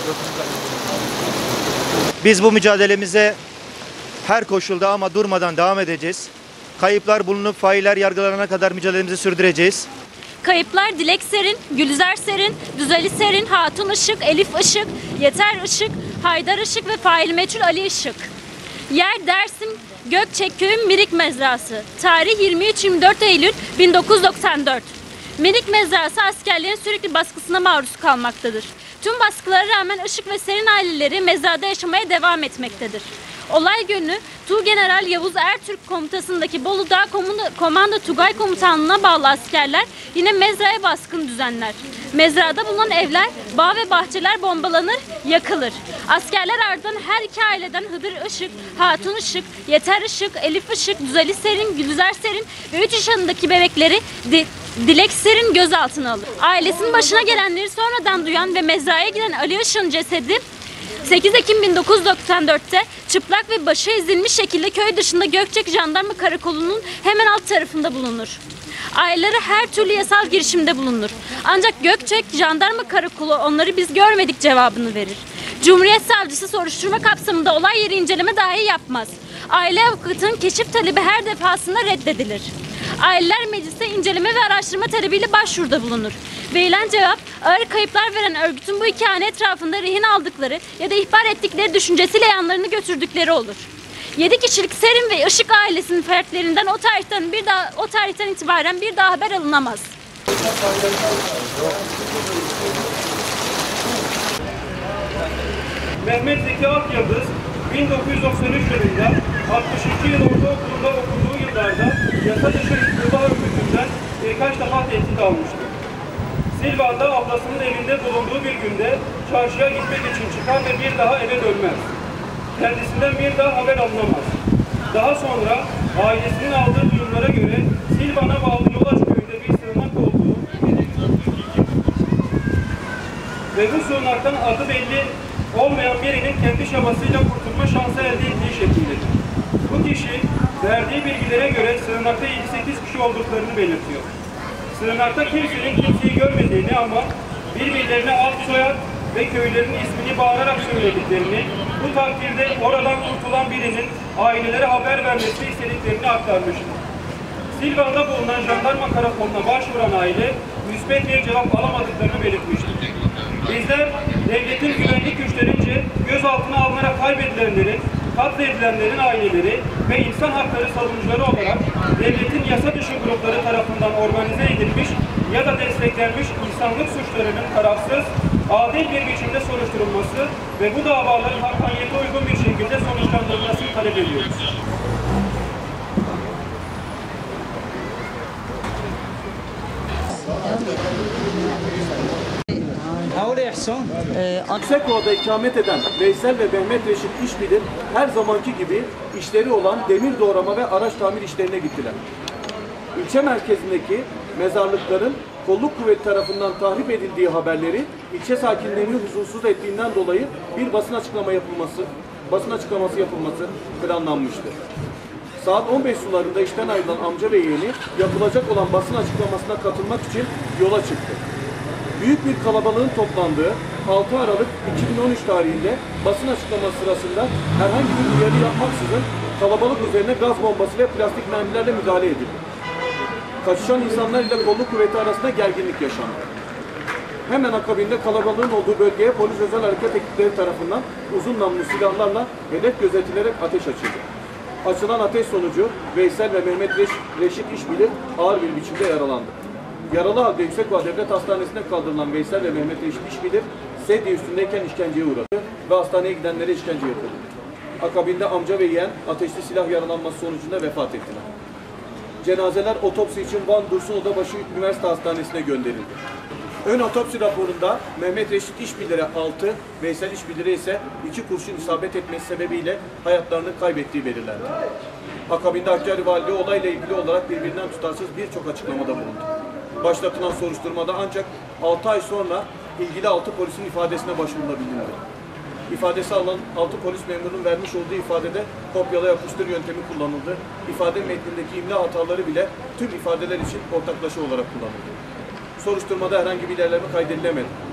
Biz bu mücadelemize her koşulda ama durmadan devam edeceğiz. Kayıplar bulunup failler yargılanana kadar mücadelemizi sürdüreceğiz. Kayıplar Dilek Serin, Gülizar Serin, Düzali Serin, Hatun Işık, Elif Işık, Yeter Işık, Haydar Işık ve fail meçhul Ali Işık. Yer Dersim Gökçek Köyü Mirik Mezrası. Tarih 23-24 Eylül 1994. Mirik Mezrası askerlerin sürekli baskısına maruz kalmaktadır. Tüm baskılara rağmen Işık ve Serin aileleri mezrada yaşamaya devam etmektedir. Olay günü Tuğgeneral Yavuz Ertürk komutasındaki Bolu Dağ Komando Tugay Komutanlığı'na bağlı askerler yine mezraya baskın düzenler. Mezrada bulunan evler, bağ ve bahçeler bombalanır, yakılır. Askerler ardından her iki aileden Hıdır Işık, Hatun Işık, Yeter Işık, Elif Işık, Düzali Serin, Gülizar Serin ve 3 yaşındaki bebekleri Dilek Serin gözaltına alır. Ailesinin başına gelenleri sonradan duyan ve mezraya giden Ali Işık'ın cesedi 8 Ekim 1994'te çıplak ve başı ezilmiş şekilde köy dışında Gökçek Jandarma Karakolu'nun hemen alt tarafında bulunur. Aileleri her türlü yasal girişimde bulunur. Ancak Gökçek Jandarma Karakolu onları biz görmedik cevabını verir. Cumhuriyet Savcısı soruşturma kapsamında olay yeri inceleme dahi yapmaz. Aile avukatının keşif talebi her defasında reddedilir. Aileler Meclisi'ne inceleme ve araştırma talebiyle başvuruda bulunur. Verilen cevap, ağır kayıplar veren örgütün bu iki hane etrafında rehin aldıkları ya da ihbar ettikleri düşüncesiyle yanlarını götürdükleri olur. 7 kişilik Serin ve Işık ailesinin fertlerinden o tarihten itibaren bir daha haber alınamaz. Mehmet Zeki Akyıldız 1993 yılında 62 yıl ortaokulunda okuduğu yıllarda yasa dışı istifa örgütünden birkaç defa tehdit almıştı. Silvan'da ablasının evinde bulunduğu bir günde çarşıya gitmek için çıkar ve bir daha eve dönmez. Kendisinden bir daha haber alınamaz. Daha sonra ailesinin aldığı duyumlara göre Silvan'a bağlı Yolaç köyünde bir sığınak olduğu ve bu sığınaktan adı belli olmayan birinin kendi çabasıyla kurtulma şansı elde ettiği şekildedir. Bu kişi verdiği bilgilere göre sığınakta 7-8 kişi olduklarını belirtiyor. Sığınakta kimsenin kimseyi görmediğini ama birbirlerine ad soyad ve köylerin ismini bağırarak söylediklerini, bu takdirde oradan kurtulan birinin ailelere haber vermesini istediklerini aktarmıştır. Silvan'da bulunan jandarma karakoluna başvuran aile müspet bir cevap alamadıklarını belirtmiştir. Bizler devletin güvenlik güçlerince gözaltına alınarak kaybedilenlerin, katledilenlerin aileleri ve insan hakları savunucuları olarak devletin yasa dışı grupları tarafından organize edilmiş ya da desteklenmiş insanlık suçlarının tarafsız, adil bir biçimde soruşturulması ve bu davaların hakkaniyete uygun bir şekilde sonuçlandırılmasını talep ediyoruz. Yüksekova'da ikamet eden Veysel ve Mehmet Reşit İşbilir her zamanki gibi işleri olan demir doğrama ve araç tamir işlerine gittiler. İlçe merkezindeki mezarlıkların kolluk kuvveti tarafından tahrip edildiği haberleri ilçe sakinlerini huzursuz ettiğinden dolayı bir basın açıklaması yapılması planlanmıştı. Saat 15 sularında işten ayrılan amca ve yeğeni yapılacak olan basın açıklamasına katılmak için yola çıktı. Büyük bir kalabalığın toplandığı 6 Aralık 2013 tarihinde basın açıklaması sırasında herhangi bir uyarı yapmaksızın kalabalık üzerine gaz bombası ve plastik mermilerle müdahale edildi. Kaçışan insanlar ile kolluk kuvveti arasında gerginlik yaşandı. Hemen akabinde kalabalığın olduğu bölgeye polis özel hareket ekipleri tarafından uzun namlulu silahlarla hedef gözetilerek ateş açıldı. Açılan ateş sonucu Veysel ve Mehmet Reşit İşbilir ağır bir biçimde yaralandı. Yaralı halde Yüksekova Devlet Hastanesi'ne kaldırılan Veysel ve Mehmet Reşit İşbilir sedye üstündeyken işkenceye uğradı ve hastaneye gidenlere işkence yapıldı. Akabinde amca ve yeğen ateşli silah yaralanması sonucunda vefat ettiler. Cenazeler otopsi için Van Dursun Odabaşı Üniversite Hastanesi'ne gönderildi. Ön otopsi raporunda Mehmet Reşit İşbilir'e 6, Veysel İşbilir'e ise 2 kurşun isabet etmesi sebebiyle hayatlarını kaybettiği belirlendi. Akabinde Hakkari Valiliği olayla ilgili olarak birbirinden tutarsız birçok açıklamada bulundu. Başlatılan soruşturmada ancak 6 ay sonra ilgili 6 polisin ifadesine başvurulabildi. İfadesi alan 6 polis memurunun vermiş olduğu ifadede kopyala yapıştır yöntemi kullanıldı. İfade metnindeki imla hataları bile tüm ifadeler için ortaklaşa olarak kullanıldı. Soruşturmada herhangi bir ilerleme kaydedilemedi.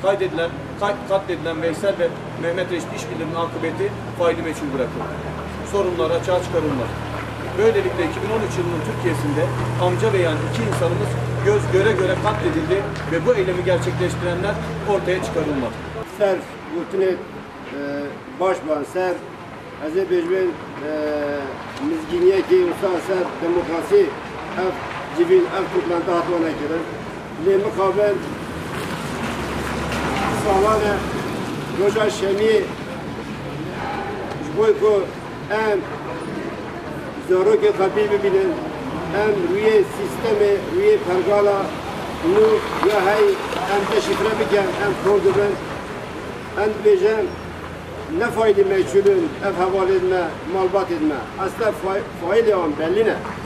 katledilen Veysel ve Mehmet Reşit İşbirliği'nin akıbeti faili meçhul bırakıldı. Sorunlar açığa çıkarılmadı. Böylelikle 2013 yılının Türkiye'sinde amca ve yeğen iki insanımız göz göre göre katledildi ve bu eylemi gerçekleştirenler ortaya çıkarılmadı. Ser gurtunet başban ser Azerbaycan mizginiyeti ulusal ser demokrasi ev civil ev toplantı hatuna kirin. Le mukavel salane roja şemi jboyko en zaroke tabi bibinin en rüye sistemi rüye pergala nu ya hay en de şifre biken en korduben en bejen ne fayda meçhulün ev havale etme malbat etme asla faili an belli ne